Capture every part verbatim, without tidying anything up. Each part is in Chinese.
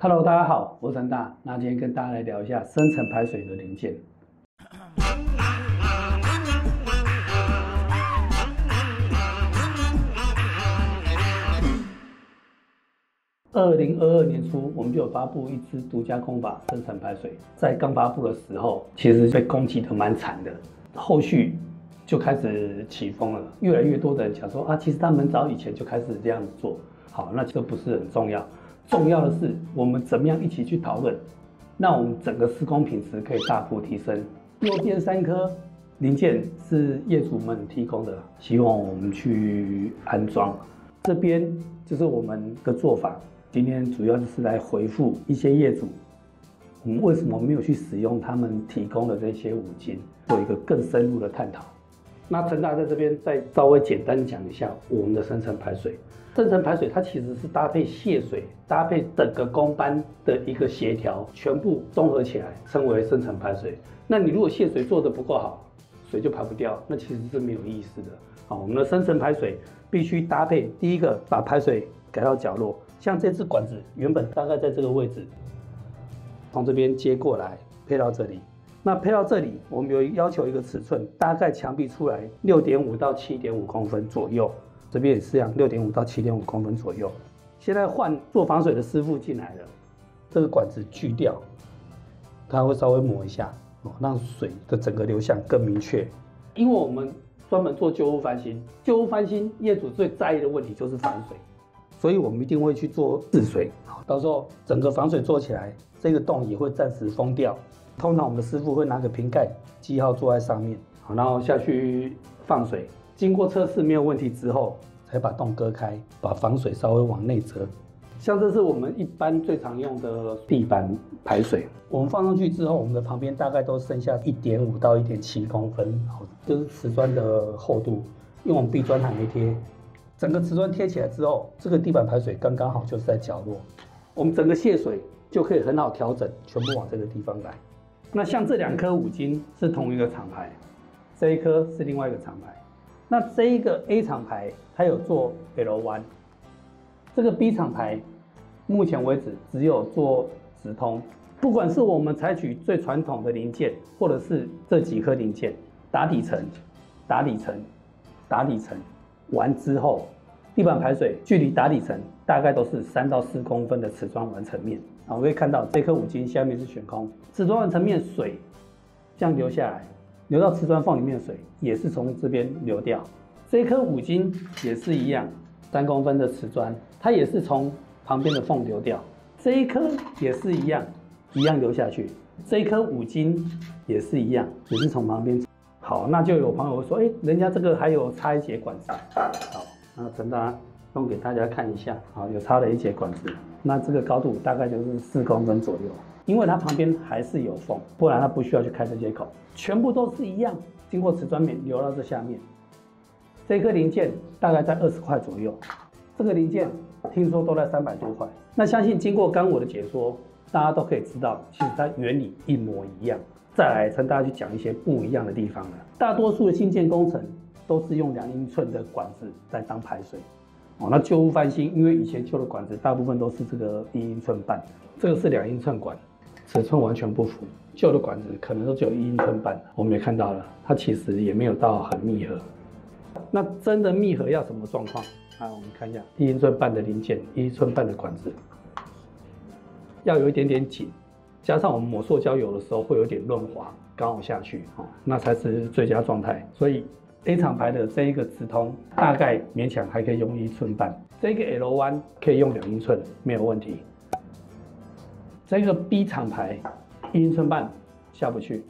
Hello， 大家好，我是陈大。那今天跟大家来聊一下深层排水的零件。二零二二年初，我们就有发布一支独家工法深层排水。在刚发布的时候，其实被攻击的蛮惨的。后续就开始起风了，越来越多的人讲说啊，其实他们早以前就开始这样子做。好，那这不是很重要，重要的是我们怎么样一起去讨论，让我们整个施工品质可以大幅提升。右边三颗零件是业主们提供的，希望我们去安装。这边就是我们的做法。今天主要就是来回复一些业主，我们为什么没有去使用他们提供的这些五金，做一个更深入的探讨。那陈大在这边再稍微简单讲一下我们的深层排水。深层排水它其实是搭配泄水，搭配整个工班的一个协调，全部综合起来称为深层排水。那你如果泄水做得不够好，水就排不掉，那其实是没有意思的。好，我们的深层排水必须搭配第一个，把排水改到角落。像这支管子原本大概在这个位置，从这边接过来配到这里。那配到这里，我们有要求一个尺寸，大概墙壁出来 六点五到七点五公分左右。这边也是一样 ，六点五到七点五公分左右。现在换做防水的师傅进来了，这个管子锯掉，他会稍微磨一下，让水的整个流向更明确。因为我们专门做旧屋翻新，旧屋翻新业主最在意的问题就是防水。所以我们一定会去做治水，好，到时候整个防水做起来，这个洞也会暂时封掉。通常我们的师傅会拿个瓶盖记号坐在上面，好，然后下去放水，经过测试没有问题之后，才把洞割开，把防水稍微往内折。像这是我们一般最常用的地板排水，我们放上去之后，我们的旁边大概都剩下 一点五到一点七公分，好，就是瓷砖的厚度，因为我们壁砖还没贴。整个瓷砖贴起来之后，这个地板排水刚刚好就是在角落，我们整个泄水就可以很好调整，全部往这个地方来。那像这两颗五金是同一个厂牌，这一颗是另外一个厂牌。那这一个 A 厂牌它有做 L 一， 这个 B 厂牌目前为止只有做直通。不管是我们采取最传统的零件，或者是这几颗零件打底层、打底层、打底层。完之后，地板排水距离打底层大概都是三到四公分的瓷砖完成面。啊，我可以看到这颗五金下面是悬空，瓷砖完成面水这样流下来，流到瓷砖缝里面的水也是从这边流掉。这颗五金也是一样，三公分的瓷砖，它也是从旁边的缝流掉。这一颗也是一样，一样流下去。这一颗五金也是一样，也是从旁边。好，那就有朋友说，哎，人家这个还有插一节管子。好，那陈大用给大家看一下。好，有插了一节管子，那这个高度大概就是四公分左右，因为它旁边还是有缝，不然它不需要去开这接口，全部都是一样，经过瓷砖面流到这下面。这颗零件大概在二十块左右，这个零件听说都在三百多块。那相信经过刚我的解说，大家都可以知道，其实它原理一模一样。再来跟大家去讲一些不一样的地方了。大多数的新建工程都是用两英寸的管子在当排水。哦，那旧屋翻新，因为以前旧的管子大部分都是这个一英寸半，这个是两英寸管，尺寸完全不符。旧的管子可能都只有一英寸半，我们也看到了，它其实也没有到很密合。那真的密合要什么状况？啊，我们看一下一英寸半的零件，一英寸半的管子，要有一点点紧。加上我们抹塑胶油的时候会有点润滑，刚好下去，哦，那才是最佳状态。所以 A 厂牌的这一个直通大概勉强还可以用一寸半，这个 L 一可以用两英寸，没有问题。这个 B 厂牌一英寸半下不去，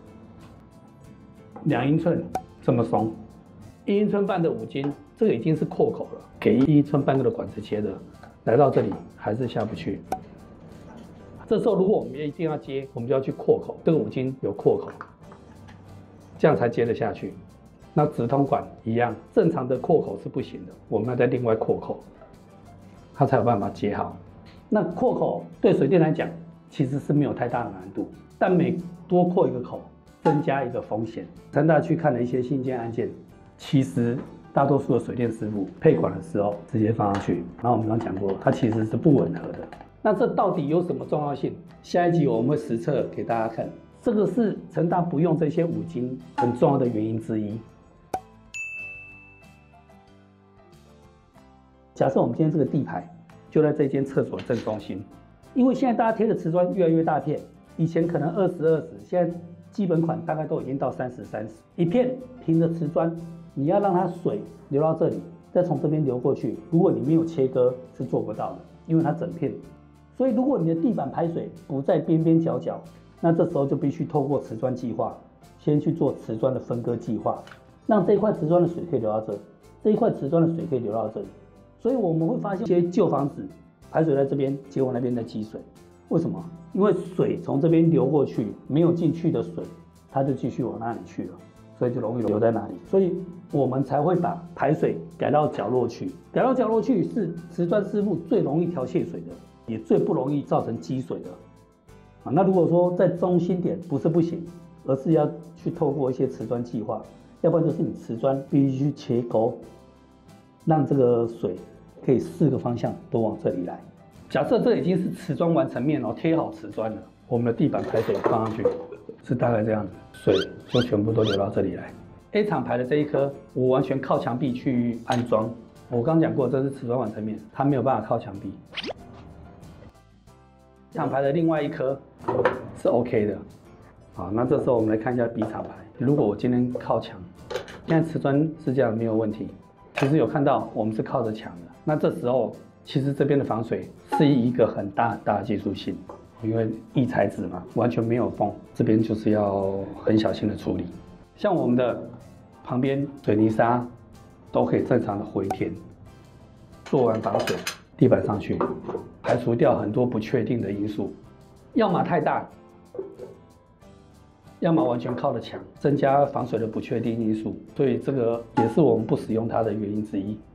两英寸这么松，一英寸半的五金，这个已经是扩口了，给一英寸半的管子切的，来到这里还是下不去。这时候，如果我们一定要接，我们就要去扩口。这个五金有扩口，这样才接得下去。那直通管一样，正常的扩口是不行的，我们要再另外扩口，它才有办法接好。那扩口对水电来讲，其实是没有太大的难度，但每多扩一个口，增加一个风险。陈大去看了一些新建案件，其实大多数的水电师傅配管的时候直接放上去，然后我们刚刚讲过，它其实是不吻合的。 那这到底有什么重要性？下一集我们会实测给大家看。这个是成大不用这些五金很重要的原因之一。假设我们今天这个地牌就在这间厕所正中心，因为现在大家贴的瓷砖越来越大片，以前可能二十二十，现在基本款大概都已经到三十三十。一片平的瓷砖，你要让它水流到这里，再从这边流过去，如果你没有切割是做不到的，因为它整片。所以如果你的地板排水不在边边角角，那这时候就必须透过瓷砖计划，先去做瓷砖的分割计划，让这一块瓷砖的水可以流到这，这一块瓷砖的水可以流到这里。所以我们会发现一些旧房子排水在这边，结果那边在积水。为什么？因为水从这边流过去，没有进去的水，它就继续往那里去了，所以就容易留在那里。所以我们才会把排水改到角落去。改到角落去是瓷砖师傅最容易调泄水的，也最不容易造成积水的。啊，那如果说在中心点不是不行，而是要去透过一些瓷砖计划，要不然就是你瓷砖必须去切沟，让这个水可以四个方向都往这里来。假设这已经是瓷砖完成面哦，贴好瓷砖了，我们的地板排水放上去是大概这样子，水就全部都流到这里来。A 厂牌的这一颗，我完全靠墙壁去安装。我刚刚讲过，这是瓷砖完成面，它没有办法靠墙壁。厂牌的另外一颗是 OK 的，好，那这时候我们来看一下 B 厂牌。如果我今天靠墙，现在瓷砖是这样没有问题。其实有看到我们是靠着墙的，那这时候其实这边的防水是一个很大很大的技术性，因为异材质嘛，完全没有缝，这边就是要很小心的处理。像我们的旁边水泥沙都可以正常的回填，做完防水，地板上去，排除掉很多不确定的因素，要么太大，要么完全靠着墙，增加防水的不确定因素，所以这个也是我们不使用它的原因之一。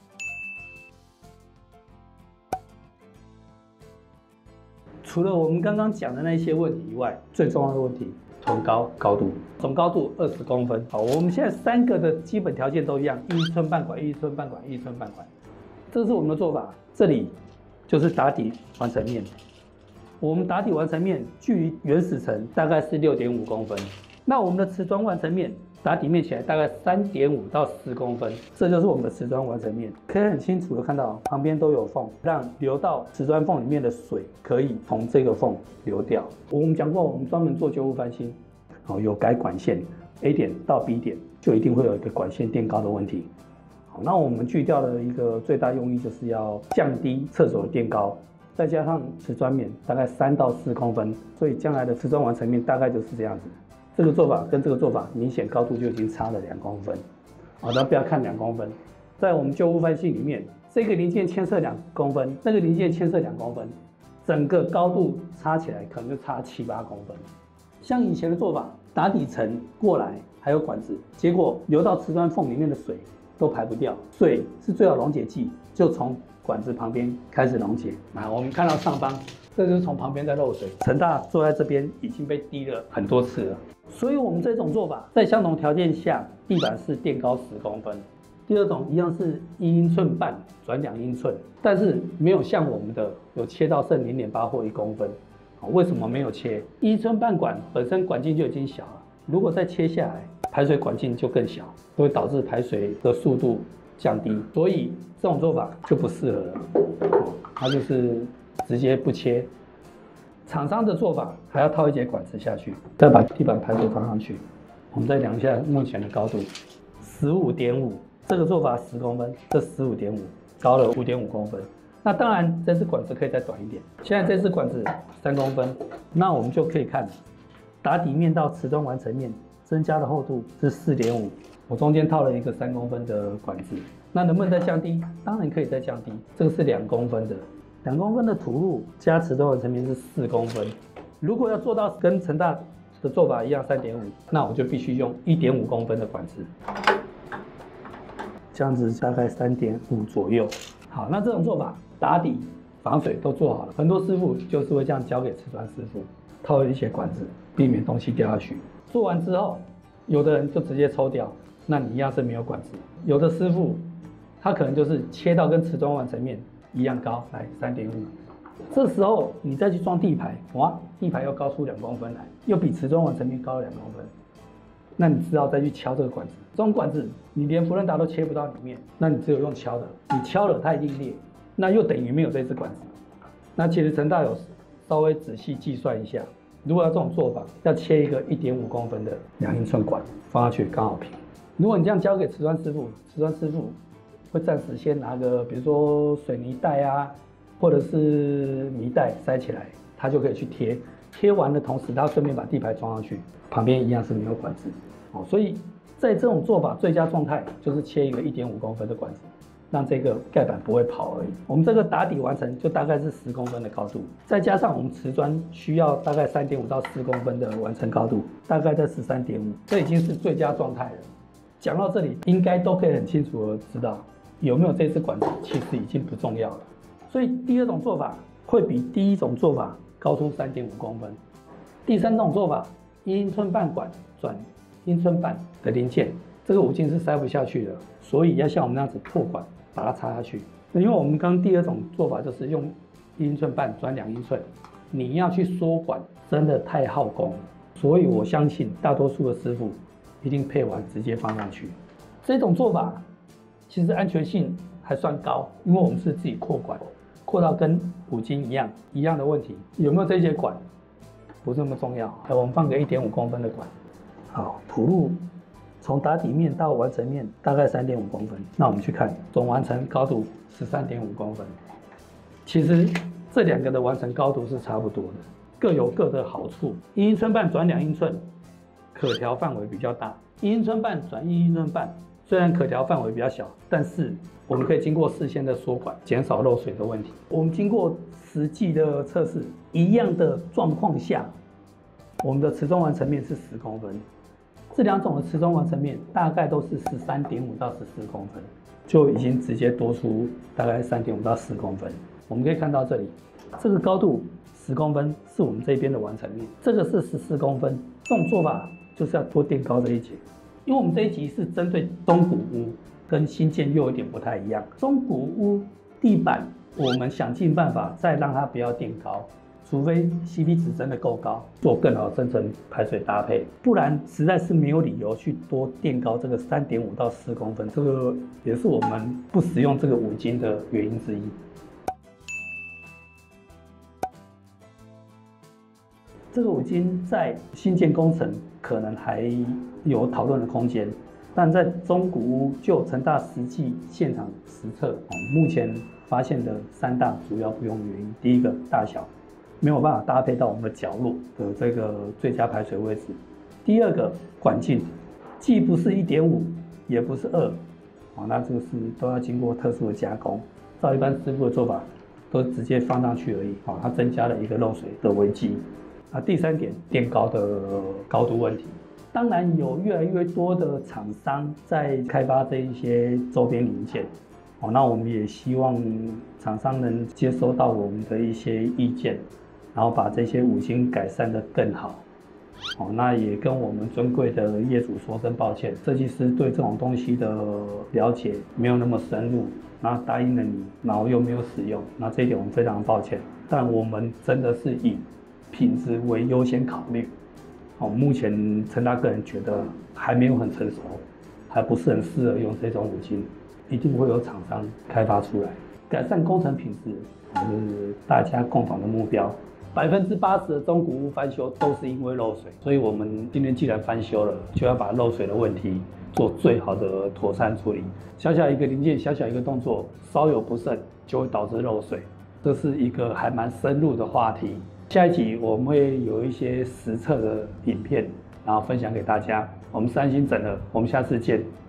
除了我们刚刚讲的那些问题以外，最重要的问题，臀高高度，总高度二十公分。好，我们现在三个的基本条件都一样，一寸半管，一寸半管，一寸半管。这是我们的做法，这里就是打底完成面。我们打底完成面距离原始层大概是六点五公分，那我们的瓷砖完成面打底面起来大概三点五到四公分，这就是我们的瓷砖完成面。可以很清楚的看到旁边都有缝，让流到瓷砖缝里面的水可以从这个缝流掉。我们讲过，我们专门做旧屋翻新，好，有改管线 A 点到 B 点，就一定会有一个管线垫高的问题。好，那我们锯掉的一个最大用意就是要降低厕所的垫高。再加上瓷砖面大概三到四公分，所以将来的瓷砖完成面大概就是这样子。这个做法跟这个做法明显高度就已经差了两公分。好，大家不要看两公分，在我们旧屋翻新里面，这个零件牵涉两公分，那个零件牵涉两公分，整个高度差起来可能就差七八公分。像以前的做法，打底层过来还有管子，结果流到瓷砖缝里面的水都排不掉，水是最好溶解剂，就从管子旁边开始溶解。啊，我们看到上方，这就是从旁边在漏水。成大坐在这边已经被滴了很多次了，所以我们这种做法在相同条件下，地板是垫高十公分。第二种一样是一英寸半转两英寸，但是没有像我们的有切到剩零点八或一公分。为什么没有切？一英寸半管本身管径就已经小了，如果再切下来，排水管径就更小，会导致排水的速度降低，所以这种做法就不适合了。它就是直接不切。厂商的做法还要套一节管子下去，再把地板排水放上去。我们再量一下目前的高度，十五点五。这个做法十公分，这十五点五，高了五点五公分。那当然，这支管子可以再短一点。现在这支管子三公分，那我们就可以看打底面到瓷砖完成面增加的厚度是四点五。我中间套了一个三公分的管子，那能不能再降低？当然可以再降低。这个是两公分的，两公分的土路加瓷砖完成面是四公分。如果要做到跟成大的做法一样三点五，那我就必须用一点五公分的管子，这样子大概三点五左右。好，那这种做法打底、防水都做好了，很多师傅就是会这样交给瓷砖师傅，套一些管子，避免东西掉下去。做完之后，有的人就直接抽掉。那你一样是没有管子。有的师傅他可能就是切到跟瓷砖完成面一样高，来三点五， 这时候你再去装地排，哇，地排又高出两公分来，又比瓷砖完成面高了两公分。那你只好再去敲这个管子，这种管子你连福伦达都切不到里面，那你只有用敲的，你敲了它一定裂，那又等于没有这支管子。那其实成大有稍微仔细计算一下，如果要这种做法，要切一个一点五公分的两英寸管放下去刚好平。如果你这样交给瓷砖师傅，瓷砖师傅会暂时先拿个比如说水泥袋啊，或者是泥袋塞起来，他就可以去贴。贴完的同时，他顺便把地排装上去，旁边一样是没有管子。哦，所以在这种做法最佳状态就是切一个一点五公分的管子，让这个盖板不会跑而已。我们这个打底完成就大概是十公分的高度，再加上我们瓷砖需要大概三点五到四公分的完成高度，大概在十三点五，这已经是最佳状态了。讲到这里，应该都可以很清楚的知道有没有这支管子，其实已经不重要了。所以第二种做法会比第一种做法高出三点五公分。第三种做法，一英寸半管转英寸半的零件，这个五金是塞不下去的，所以要像我们那样子破管把它插下去。因为我们刚刚第二种做法就是用一英寸半转两英寸，你要去缩管真的太耗工，所以我相信大多数的师傅一定配完直接放上去。这种做法其实安全性还算高，因为我们是自己扩管，扩到跟五金一样一样的问题，有没有这些管不是那么重要。我们放个一点五公分的管，好，铺路从打底面到完成面大概三点五公分。那我们去看总完成高度十三点五公分，其实这两个的完成高度是差不多的，各有各的好处。一英寸半转两英寸，可调范围比较大；一英寸半转一英寸半，虽然可调范围比较小，但是我们可以经过事先的缩管，减少漏水的问题。我们经过实际的测试，一样的状况下，我们的瓷砖完成面是十公分，这两种的瓷砖完成面大概都是十三点五到十四公分，就已经直接多出大概三点五到四公分。我们可以看到这里，这个高度十公分是我们这边的完成面，这个是十四公分。这种做法就是要多垫高这一节，因为我们这一集是针对中古屋，跟新建又有点不太一样。中古屋地板，我们想尽办法再让它不要垫高，除非 C P 值真的够高，做更好的深层排水搭配，不然实在是没有理由去多垫高这个三点五到四公分，这个也是我们不使用这个五金的原因之一。这个五金在新建工程可能还有讨论的空间，但在中古屋就成大实际现场实测，目前发现的三大主要不用原因：第一个，大小没有办法搭配到我们的角落的这个最佳排水位置；第二个，管径既不是一点五，也不是二，那这个是都要经过特殊的加工。照一般师傅的做法，都直接放上去而已，它增加了一个漏水的危机。啊，第三点，垫高的高度问题。当然有越来越多的厂商在开发这一些周边零件，哦，那我们也希望厂商能接收到我们的一些意见，然后把这些五金改善得更好。哦，那也跟我们尊贵的业主说声抱歉，设计师对这种东西的了解没有那么深入，然后答应了你，然后又没有使用，那这一点我们非常抱歉。但我们真的是以品质为优先考虑。哦，目前成大个人觉得还没有很成熟，还不是很适合用这种五金，一定会有厂商开发出来，改善工程品质，是大家共同的目标。百分之八十的中古屋翻修都是因为漏水，所以我们今天既然翻修了，就要把漏水的问题做最好的妥善处理。小小一个零件，小小一个动作，稍有不慎就会导致漏水，这是一个还蛮深入的话题。下一集我们会有一些实测的影片，然后分享给大家。我们三星整合，我们下次见。